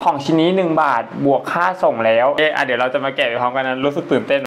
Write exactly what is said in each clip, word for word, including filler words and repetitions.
ของชิ้นนี้หนึ่งบาทบวกค่าส่งแล้วเออเดี๋ยวเราจะมาแกะไปพร้อมกันนะรู้สึกตื่นเต้น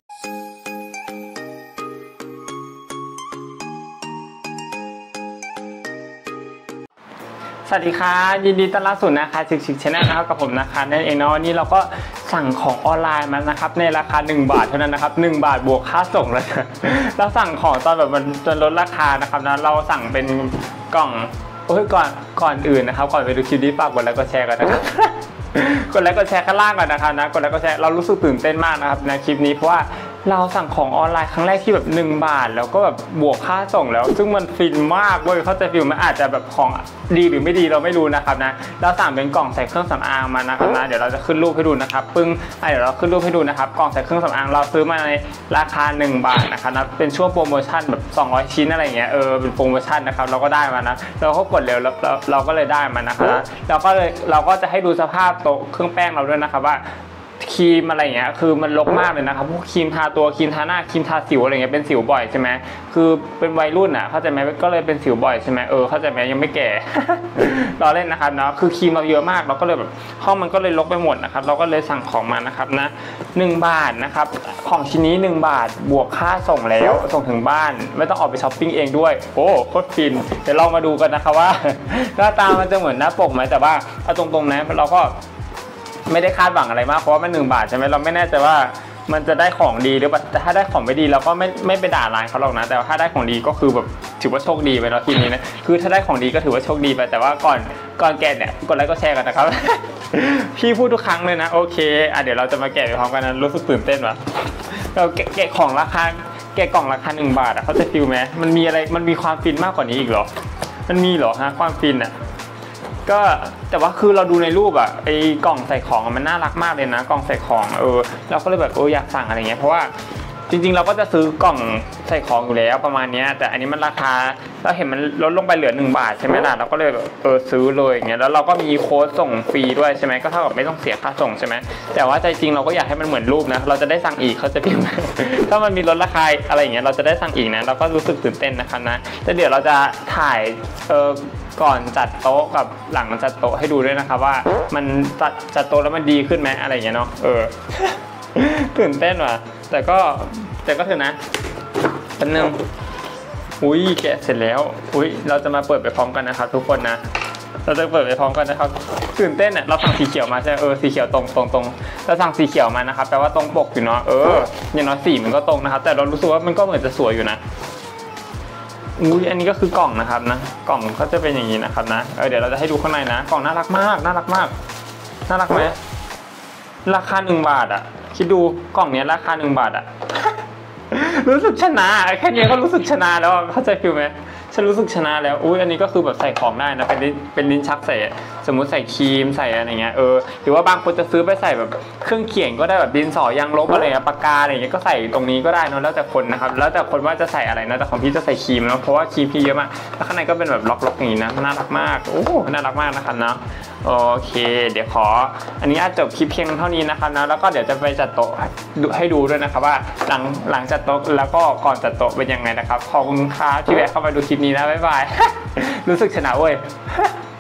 สวัสดีค่ะยินดีต้อนรับสู่นะคะชิคชิคชาแนลนะครับกับผมนะคะนั่นเองเนาะวันนี้เราก็สั่งของออนไลน์มานะครับในราคาหนึ่งบาทเท่านั้นนะครับหนึ่งบาทบวกค่าส่งแล้วเราสั่งของตอนแบบมันจนลดราคานะครับนะเราสั่งเป็นกล่องโอ้ยก่อนก่อนอื่นนะครับก่อนไปดูคลิปนี้ฝากกดไลค์กดแชร์กันนะครับกดไลค์กดแชร์ข้างล่างก่อนนะครับนะกดไลค์กดแชร์เรารู้สึกตื่นเต้นมากนะครับในคลิปนี้เพราะว่าเราสั่งของออนไลน์ครั้งแรกที่แบบหนึ่งบาทแล้วก็แบบบวกค่าส่งแล้วซึ่งมันฟินมากเว้ยเข้าใจฟิลมันอาจจะแบบของดีหรือไม่ดีเราไม่รู้นะครับนะเราสั่งเป็นกล่องใส่เครื่องสำอางมานะครับนะเดี๋ยวเราจะขึ้นรูปให้ดูนะครับปึ้งเดี๋ยวเราขึ้นรูปให้ดูนะครับกล่องใส่เครื่องสำอางเราซื้อมาในราคาหนึ่งบาทนะครับนะเป็นช่วงโปรโมชั่นแบบสองร้อยชิ้นอะไรเงี้ยเออเป็นโปรโมชั่นนะครับเราก็ได้มานะเราก็กดเร็วแล้วเราก็เลยได้มานะครับเราก็เลยเราก็จะให้ดูสภาพโต๊ะเครื่องแป้งเราด้วยนะครับว่าครีมอะไรเงี้ยคือมันรกมากเลยนะครับพวกครีมทาตัวครีมทาหน้าครีมทาสิวอะไรเงี้ยเป็นสิวบ่อยใช่ไหมคือเป็นวัยรุ่นอ่ะเข้าใจไหมก็เลยเป็นสิวบ่อยใช่ไหมเออเข้าใจไหมยังไม่แก่ เราเล่นนะครับเนาะคือครีมเราเยอะมากเราก็เลยแบบห้องมันก็เลยรกไปหมดนะครับเราก็เลยสั่งของมานะครับนะหนึ่งบาทนะครับของชิ้นนี้หนึ่งบาทบวกค่าส่งแล้วส่งถึงบ้านไม่ต้องออกไปช้อปปิ้งเองด้วยโอ้โคตรฟินเดี๋ยวลองมาดูกันนะครับว่าหน้าตามันจะเหมือนหน้าปกไหมแต่ว่าเอาตรงๆนะเราก็ไม่ได้คาดหวังอะไรมากเพราะว่ามันหนึ่งบาทใช่ไหมเราไม่แน่ใจว่ามันจะได้ของดีหรือเปล่าแต่ถ้าได้ของไม่ดีเราก็ไม่ไม่ไปด่าร้านเขาหรอกนะแต่ถ้าได้ของดีก็คือแบบถือว่าโชคดีไปแล้วทีนี้นะคือถ้าได้ของดีก็ถือว่าโชคดีไปแต่ว่าก่อนก่อนแกะเนี่ยกดไลค์ก็แชร์กันนะครับ พี่พูดทุกครั้งเลยนะโอเคอ่ะเดี๋ยวเราจะมาแกะไปพร้อมกันนะรู้สึกตื่นเต้นว่ะเราแกะแกะของราคาแกะกล่องราคาหนึ่งบาทอ่ะเขาจะฟิลไหมมันมีอะไรมันมีความฟินมากกว่านี้อีกเหรอมันมีเหรอฮะความฟินอ่ะก็แต่ว่าคือเราดูในรูปอะไอ้กล่องใส่ของมันน่ารักมากเลยนะกล่องใส่ของเออเราก็เลยแบบเอออยากสั่งอะไรเงี้ยเพราะว่าจริงๆเราก็จะซื้อกล่องใส่ของอยู่แล้วประมาณนี้แต่อันนี้มันราคาเราเห็นมันลดลงไปเหลือหนึ่งบาทใช่ไหมล่ะเราก็เลยแบบเออซื้อเลยอย่างเงี้ยแล้วเราก็มีโค้ดส่งฟรีด้วยใช่ไหมก็เท่ากับไม่ต้องเสียค่าส่งใช่ไหมแต่ว่าใจจริงเราก็อยากให้มันเหมือนรูปนะเราจะได้สั่งอีกเขาจะพิมพ์ถ้ามันมีลดราคาอะไรอย่างเงี้ยเราจะได้สั่งอีกนะเราก็รู้สึกตื่นเต้นนะครับนะแต่เดี๋ยวเราจะถ่ายเออก่อนจัดโต๊ะกับหลังจัดโต๊ะให้ดูด้วยนะครับว่ามันจัดจัดโต๊ะแล้วมันดีขึ้นไหมอะไรอย่างเงี้ยเนาะเออ ตื่นเต้นว่ะแต่ก็แต่ก็เถอะนะอันนึงอุ้ยแกะเสร็จแล้วอุ้ยเราจะมาเปิดไปพร้อมกันนะครับทุกคนนะเราจะเปิดไปพร้อมกันนะครับตื่นเต้นเนี่ยเราสั่งสีเขียวมาใช่เออสีเขียวตรงตรงตรงเราสั่งสีเขียวมานะครับแปลว่าตรงปกอยู่เนาะเอออย่างน้อยสีมันก็ตรงนะครับแต่เรารู้สึกว่ามันก็เหมือนจะสวยอยู่นะอุ้ยอันนี้ก็คือกล่องนะครับนะกล่องก็จะเป็นอย่างนี้นะครับนะเออเดี๋ยวเราจะให้ดูข้างในนะกล่องน่ารักมากน่ารักมากน่ารักไหมราคาหนึ่งบาทอ่ะคิดดูกล่องนี้ราคาหนึ่งบาทอ่ะ รู้สึกชนะแค่นี้ก็รู้สึกชนะแล้วเข้าใจฟิลไหมฉันรู้สึกชนะแล้วอุ้ยอันนี้ก็คือแบบใส่ของได้นะเป็นเป็นลิ้นชักใส่สมมุติใส่ครีมใส่อะไรเงี้ยเออหรือว่าบางคนจะซื้อไปใส่แบบเครื่องเขียนก็ได้แบบดินสอยางลบอะไรเงี้ยปากกาอะไรเงี้ยก็ใส่ตรงนี้ก็ได้นะแล้วแต่คนนะครับแล้วแต่คนว่าจะใส่อะไรนะแต่ของพี่จะใส่ครีมนะเพราะว่าครีมพี่เยอะมากแล้วข้างในก็เป็นแบบล็อกๆอย่างนี้นะน่ารักมากโอ้น่ารักมากนะครับเนาะโอเคเดี๋ยวขออันนี้อาจจบคลิปเพียงเท่านี้นะครับนะแล้วก็เดี๋ยวจะไปจัดโต๊ะให้ดูด้วยนะครับว่าหลังหลังจัดโต๊ะแล้วก็ก่อนจัดโต๊ะเป็นยังไงนะครับขอบคุณครับที่แวะเข้ามาดูคลิปนี้นะบ๊ายบายรู้สึกชนะเว้ย